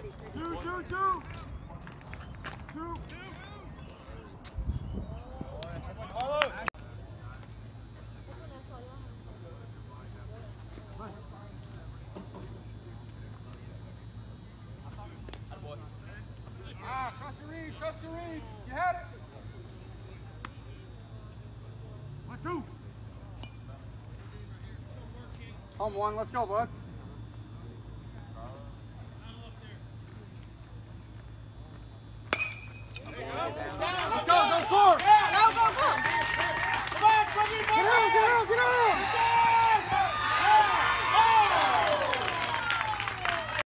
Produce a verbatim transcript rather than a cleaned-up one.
Two, two, two. Two. Ah, trust your read, trust your read. You had it. One, two. Home one, let's go, bud.